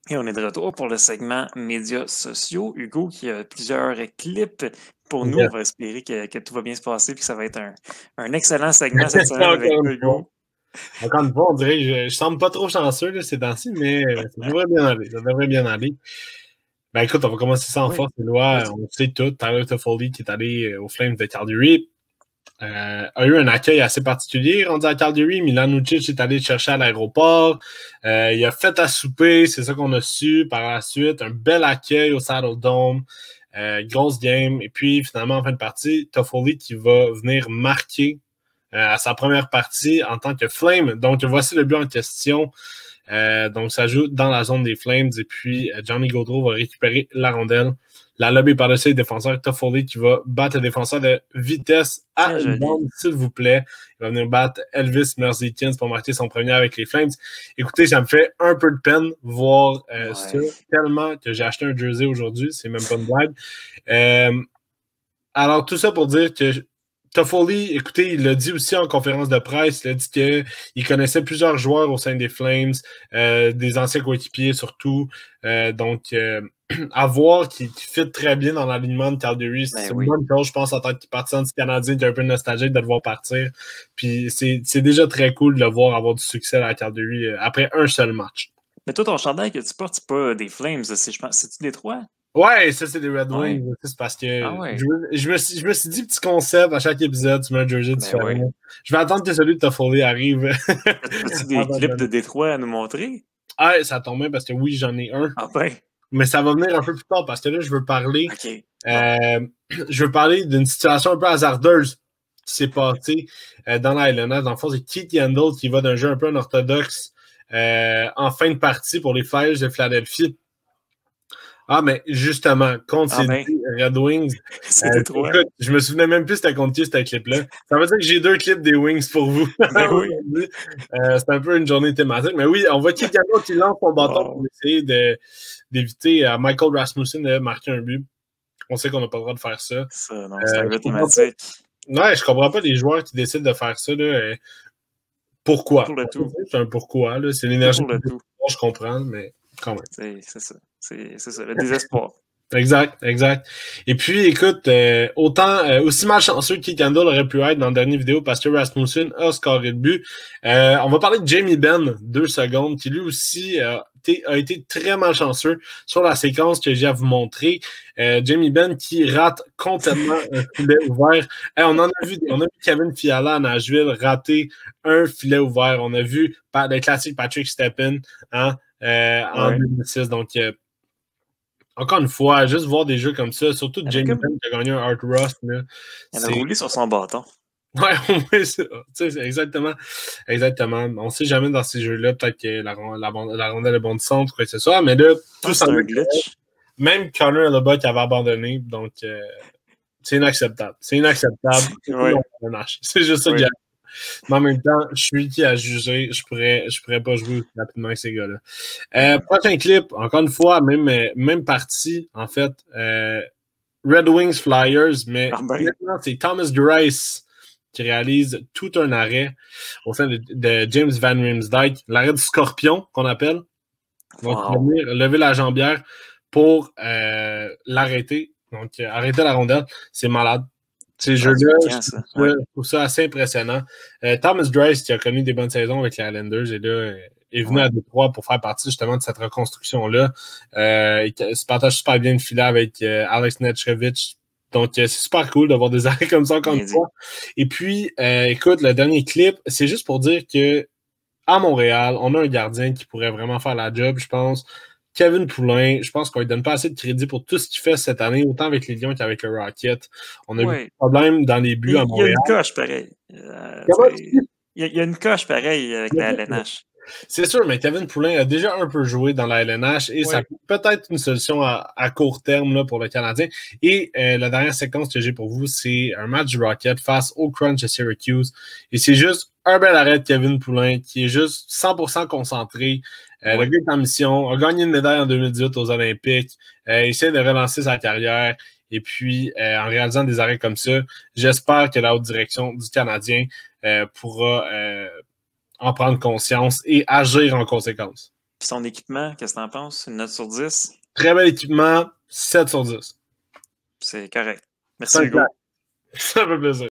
Et on est de retour pour le segment médias sociaux. Hugo, qui a plusieurs clips pour nous. Yes. On va espérer que tout va bien se passer et que ça va être un excellent segment cette semaine Encore avec une toi, fois. Hugo. Encore une fois, on dirait que je semble pas trop chanceux là, ces temps-ci, mais ça devrait bien aller. Ça devrait bien aller. Ben écoute, on va commencer ça en Oui, force, Éloi. vas-y. On le sait tout. Tyler Toffoli qui est allé aux Flames de Calgary a eu un accueil assez particulier. Rendu à Calgary, Milan Lucic est allé le chercher à l'aéroport. Il a fait à souper, c'est ça qu'on a su par la suite. Un bel accueil au Saddle Dome. Grosse game. Et puis, finalement, en fin de partie, Toffoli qui va venir marquer à sa première partie en tant que Flame. Donc, voici le but en question. Donc, ça joue dans la zone des Flames. Et puis, Johnny Gaudreau va récupérer la rondelle. La lobby par-dessus les défenseurs. Toffoli qui va battre le défenseur de vitesse à Très une joli. bande, s'il vous plaît. Il va venir battre Elvis Merzlikins pour marquer son premier avec les Flames. Écoutez, ça me fait un peu de peine voir ça, Ouais. tellement que j'ai acheté un jersey aujourd'hui. C'est même pas une blague. Alors, tout ça pour dire que Toffoli, écoutez, il l'a dit aussi en conférence de presse, il a dit qu'il connaissait plusieurs joueurs au sein des Flames, des anciens coéquipiers surtout. Donc, à voir qu'il fit très bien dans l'alignement de Calgary, c'est une Oui. bonne chose, je pense, en tant que partisan du Canadien, qui est un peu nostalgique de le voir partir. Puis, c'est déjà très cool de le voir avoir du succès à Calgary après un seul match. Mais toi, ton chandail que tu portes, c'est pas des Flames, je pense. C'est-tu Détroit? Ouais, ça, c'est des Red Ouais. Wings. C'est parce que Ah ouais. je me suis dit, petit concept, à chaque épisode, tu mets un jersey différent. Oui. Je vais attendre que celui de Toffoli arrive. As-tu des clips de Détroit à nous montrer? Ah, ça tombe bien parce que oui, j'en ai un. Ah ben. Mais ça va venir un peu plus tard parce que là, je veux parler. OK. Bon. Je veux parler d'une situation un peu hasardeuse qui s'est passée dans la LNH. Dans le fond, c'est Keith Yandel qui va d'un jeu un peu unorthodoxe en fin de partie pour les Flyers de Philadelphie. Ah, mais justement, contre Ah ces ben. Red Wings, C'est Détroit. écoute, je me souvenais même plus c'était contre qui ce clip-là. Ça veut dire que j'ai 2 clips des Wings pour vous. Ben oui. C'est un peu une journée thématique. Mais oui, on voit Kikano qui lance son bâton pour essayer d'éviter à Michael Rasmussen de marquer un but. On sait qu'on n'a pas le droit de faire ça. Ça, non, c'est un peu thématique. Ouais, je comprends pas les joueurs qui décident de faire ça. Là, pourquoi? Pour le tout. C'est un pourquoi. C'est l'énergie Pour le tout. je comprends, mais quand même. C'est ça. C'est ça, le désespoir. Exact, exact. Et puis, écoute, aussi malchanceux que Keith Yandel aurait pu être dans la dernière vidéo parce que Rasmussen a scoré le but. On va parler de Jamie Benn, 2 secondes, qui lui aussi a été très malchanceux sur la séquence que j'ai à vous montrer. Jamie Benn qui rate complètement un filet ouvert. On a vu Kevin Fiala à Nashville rater un filet ouvert. On a vu le classique Patrick Steppen en 2006. Donc, encore une fois, juste voir des jeux comme ça, surtout Jamie Benn qui a gagné un Art Rust. Il a roulé sur son bâton. Ouais, c'est exactement. Exactement. On ne sait jamais dans ces jeux-là, peut-être que la rondelle est bondissante ou quoi que ce soit, mais là, tout ça. C'est un glitch. Même Connor Hellebuck avait abandonné, donc c'est inacceptable. C'est inacceptable. C'est juste ça que j'ai. Mais en même temps, je suis qui à juger. Je pourrais pas jouer aussi rapidement avec ces gars-là. Prochain clip, encore une fois, même partie, en fait. Red Wings Flyers, mais maintenant, c'est Thomas Greiss qui réalise tout un arrêt au sein de James Van Riemsdyk, l'arrêt du scorpion qu'on appelle. Donc, il va venir lever la jambière pour l'arrêter. Donc, arrêter la rondelle, c'est malade. Ces jeux-là, je trouve ça assez impressionnant. Thomas Greiss, qui a connu des bonnes saisons avec les Islanders, et là, est venu à Détroit pour faire partie justement de cette reconstruction-là. Il se partage super bien le filet avec Alex Nedeljkovic. Donc, c'est super cool d'avoir des arrêts comme ça encore une fois. Et puis, écoute, le dernier clip, c'est juste pour dire que à Montréal, on a un gardien qui pourrait vraiment faire la job, je pense. Kevin Poulin, je pense qu'on ne lui donne pas assez de crédit pour tout ce qu'il fait cette année, autant avec les Lions qu'avec le Rocket. On a eu des problèmes dans les buts à Montréal. Il y a une coche pareille. Il y a une coche pareille avec la LNH. C'est sûr, mais Kevin Poulin a déjà un peu joué dans la LNH et ça peut être une solution à court terme là, pour le Canadien. Et la dernière séquence que j'ai pour vous, c'est un match du Rocket face au Crunch de Syracuse. Et c'est juste un bel arrêt de Kevin Poulin qui est juste 100% concentré. Le gars est en mission, a gagné une médaille en 2018 aux Olympiques, essaie de relancer sa carrière. Et puis, en réalisant des arrêts comme ça, j'espère que la haute direction du Canadien pourra en prendre conscience et agir en conséquence. Puis son équipement, qu'est-ce que t'en penses? Une note sur 10? Très bel équipement, 7 sur 10. C'est correct. Merci, Hugo. Ça fait plaisir.